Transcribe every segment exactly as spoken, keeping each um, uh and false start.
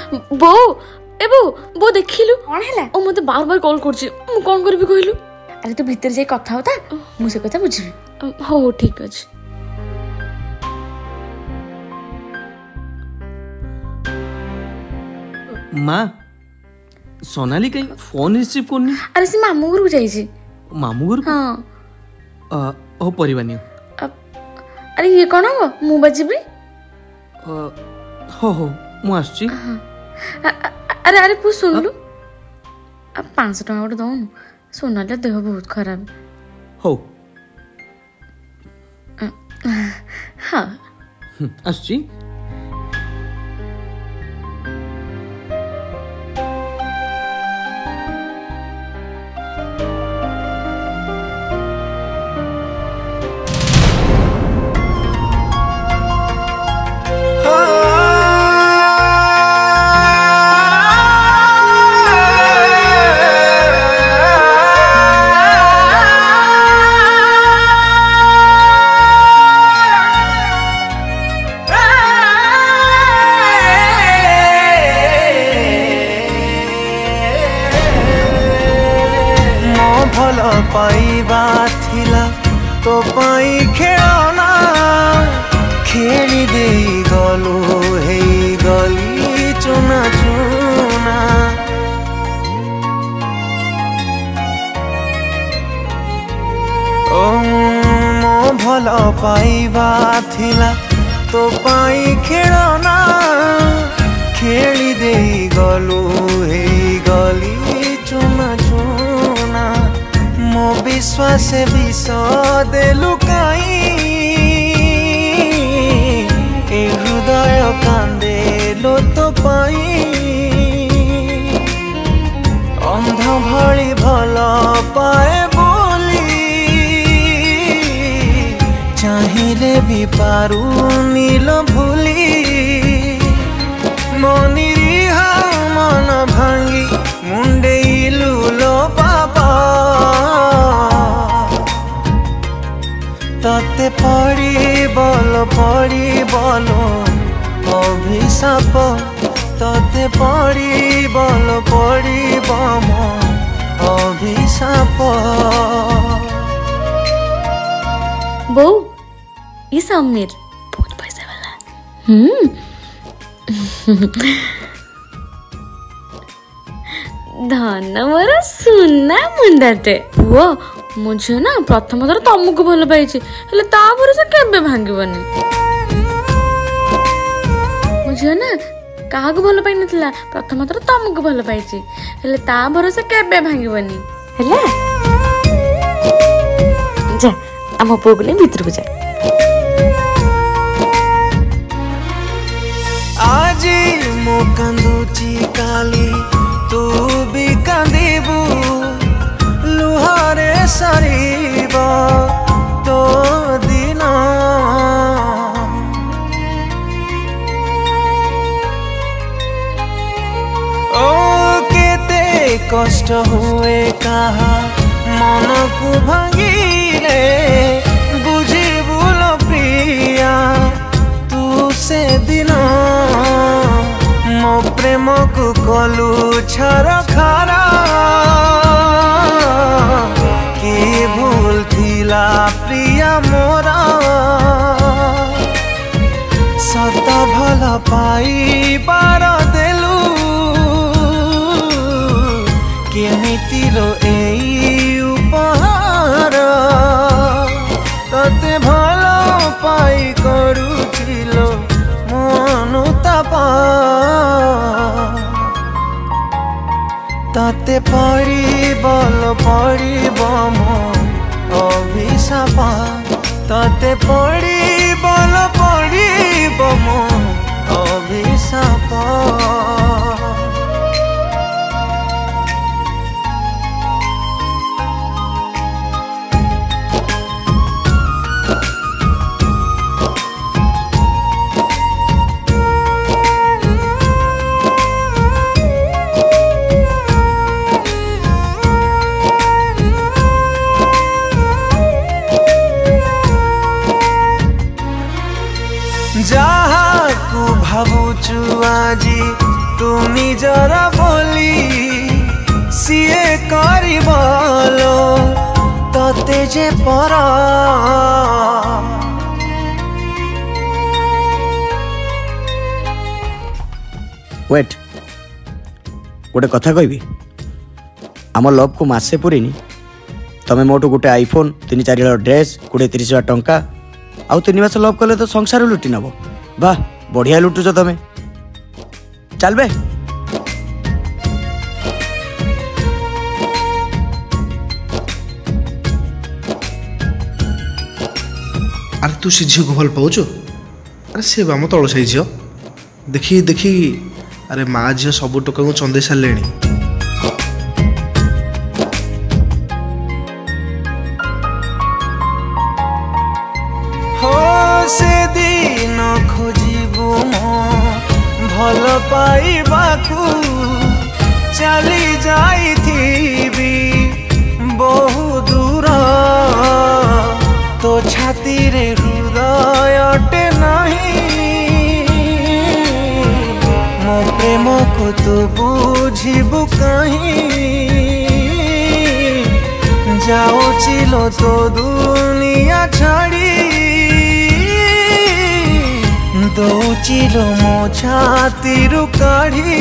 बो ए बो बो देखिलु कोन हैला ओ मते बार बार कॉल करछि मु कोन करबी कहलु अरे तू भीतर जाई कथा होता मु से कथा बुझबी हो हो ठीक अछि माँ सोनाली कहीं फोन रिसीव करनी अरे से मामू घर जाई छी मामू घर हां अ ओ परिवानी अरे ये कोन हो मु बजिबी हो हो मु आछी अरे अरे पु सुनलु अब पाँच सौ टका दौन सोनाली देह बहुत खराब हो हाँ आछी पाइबा थिला तो पाई खेलना खेली दे गलु हे गली चुना चुना ओ मो भल पाइबा थिला तो पाई खेलना खेली दे गलु हे गली चुना चुना मो विश्वास विष देलु काई ए हृदय कांदे लो तो पाई अंध भली भल पाए बोली चाहिए भी पारू नील भूली मनिरिहा मन भांगी मुंडे लो बाबा तते पड़ी बल पड़ी बलो अभिशाप तते पड़ी बल पड़ी बम अभिशाप बो ये समीर बहुत पैसा वाला हम्म धन मोर सुना मुंडाटे वो मुझे ना प्रथम थर तुमको भल पाई हेले तापर से केबे भांगीबनी मुझे ना कहा को भल पाई नथिला प्रथम थर तुमको भल पाई हेले तापर से केबे भांगीबनी हैला जा हम पोगले भीतर को जा आज मो कांदुची काली तू भी कांदीबू लुहारे सरीब तो दिन ओ केते कष्ट हुए कहा मन को भांगिले बुझीबू लो प्रिया तू से दिन मो प्रेम को कलु छर खारा के भूल थिला प्रिया मोरा सत भल पाई पार देलु केमिति रो एई उपहार तते भल पाई करूथिलो मनुताप तते पड़ी बल पड़ी बम अभिशाप तते पड़ी बल पड़ी बम अभिशाप जहा को भावुचु आजी तुम निजर बोली सीए करिबलो तते जे परा वेट गोटे कथा कहबी आम लव को मासे पूरीनी तमें मोटू गोटे आईफोन तीन चार हज़ार ड्रेस कोड़े तीस हजार टंका आउ तीन मास लव कले तो संसार लुटी नब वाह बढ़िया लुटुच तमें चल बे अरे तू से झील को भल पाऊच अरे सी आम तल साई झी देखी देखी अरे माँ झील सब टोका को चंदे सारे हो से दिन खोजिबु मो भल पाइबाकू चली जाइथिबी बहु दूर तो छाती रे हृदय अटे नहीं मो प्रेम को तू बुझिबु कहीं जाऊचिलो तो दुनिया छाड़ी दौचिलो मो छाती रु काढ़ी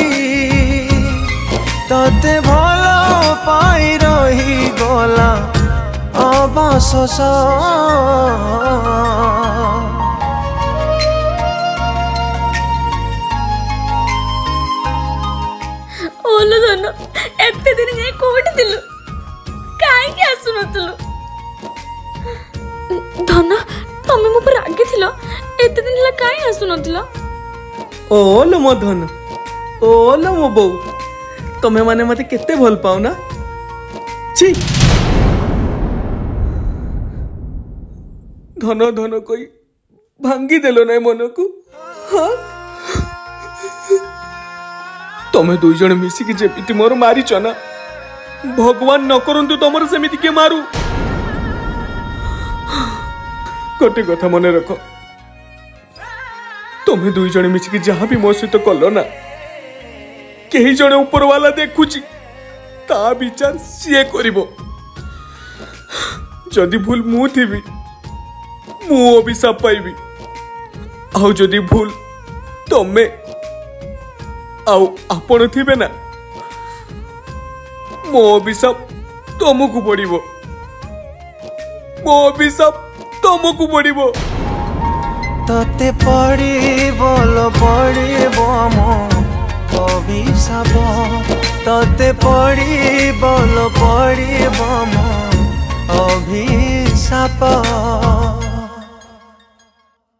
तते भल पाई रही गला अवशोष ओलो धन एते दिन जाए कोठी दिलु काहे के आसु नतलु धन तमे मो पर रागी थिलो एते दिन ला काहे आसु नथिलो ओलो मो धन ओलो मो बो तमे माने मते केते भल पाउ ना छी धन धन कोई भांगी देलो ना मन को हाँ तमे दुई जन मिसिकी जेपिति मोर मारी चना भगवान न करंतु तमर सेमिति के मारू गोटे कथा मने रख तमे दुई जन मिसिकी जहाँ भी मो सहित कल ना कहीं जने ऊपर वाला देखुची ता विचार सीए करिबो जदि भूल मु थिबी मु अभिशाप पाइबी आउ जदि भूल तमे आउ आपण थिबे ना मो अभिशाप तुमको पड़िबो मो अभिशाप तुमको पड़िबो तते पड़िबो लो पड़िबो मो अभिशाप तते पड़िबो लो पड़िबो मो अभिशाप